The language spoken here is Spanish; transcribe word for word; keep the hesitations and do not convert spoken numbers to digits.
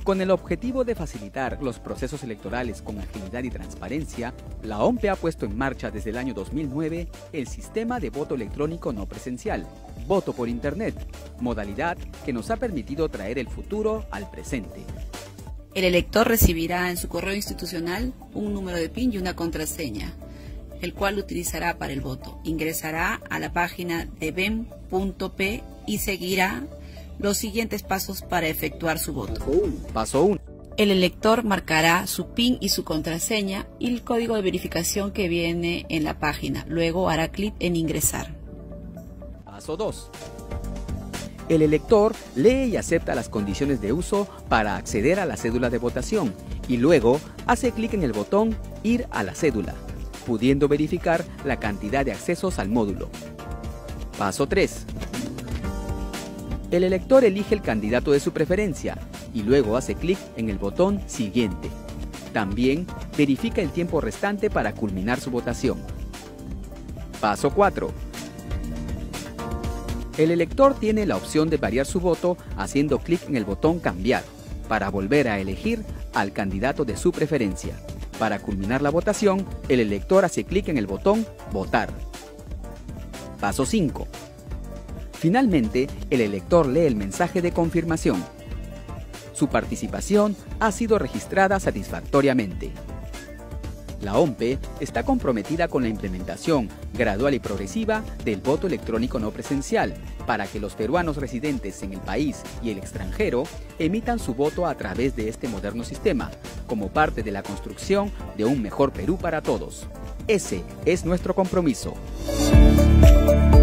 Con el objetivo de facilitar los procesos electorales con agilidad y transparencia, la O M P E ha puesto en marcha desde el año dos mil nueve el sistema de voto electrónico no presencial, voto por Internet, modalidad que nos ha permitido traer el futuro al presente. El elector recibirá en su correo institucional un número de P I N y una contraseña, el cual utilizará para el voto. Ingresará a la página de B E M punto P y seguirá los siguientes pasos para efectuar su voto. Paso uno. El elector marcará su P I N y su contraseña y el código de verificación que viene en la página. Luego hará clic en ingresar. Paso dos. El elector lee y acepta las condiciones de uso para acceder a la cédula de votación y luego hace clic en el botón Ir a la cédula, pudiendo verificar la cantidad de accesos al módulo. Paso tres. El elector elige el candidato de su preferencia y luego hace clic en el botón Siguiente. También verifica el tiempo restante para culminar su votación. Paso cuatro. El elector tiene la opción de variar su voto haciendo clic en el botón Cambiar para volver a elegir al candidato de su preferencia. Para culminar la votación, el elector hace clic en el botón Votar. Paso cinco. Finalmente, el elector lee el mensaje de confirmación. Su participación ha sido registrada satisfactoriamente. La O M P E está comprometida con la implementación gradual y progresiva del voto electrónico no presencial para que los peruanos residentes en el país y el extranjero emitan su voto a través de este moderno sistema, como parte de la construcción de un mejor Perú para todos. Ese es nuestro compromiso.